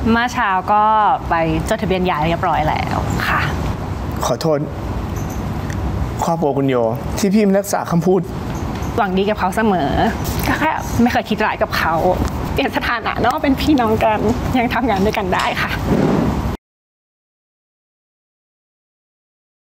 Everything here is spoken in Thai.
เมื่อเช้าก็ไปจดทะเบียนหย่าเรียบร้อยแล้วค่ะขอโทษครอบครัวคุณโยที่พี่ไม่รักษาคำพูดหวังดีกับเขาเสมอก็แค่ไม่เคยคิดร้ายกับเขาเปลี่ยนสถานะเนาะเป็นพี่น้องกันยังทำงานด้วยกันได้ค่ะ